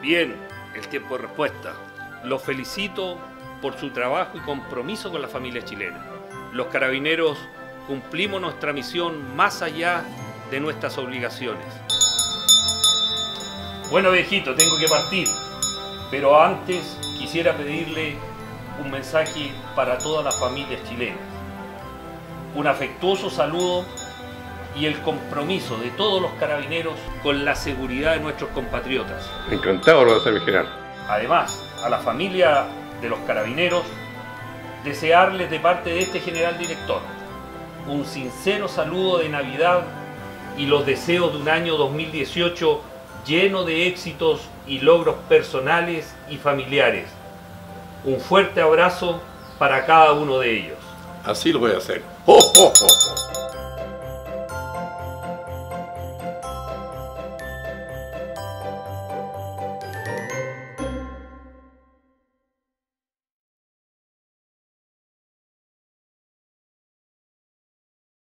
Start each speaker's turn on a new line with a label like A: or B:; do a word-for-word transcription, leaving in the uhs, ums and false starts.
A: Bien, el tiempo de respuesta. Los felicito por su trabajo y compromiso con la familia chilena. Los carabineros cumplimos nuestra misión más allá de nuestras obligaciones. Bueno, viejito, tengo que partir, pero antes quisiera pedirle un mensaje para todas las familias chilenas. Un afectuoso saludo y el compromiso de todos los carabineros con la seguridad de nuestros compatriotas.
B: Encantado lo va a hacer mi general.
A: Además, a la familia de los carabineros, desearles de parte de este general director un sincero saludo de Navidad y los deseos de un año dos mil dieciocho lleno de éxitos y logros personales y familiares. Un fuerte abrazo para cada uno de ellos.
B: Así lo voy a hacer. ¡Oh, oh, oh, oh!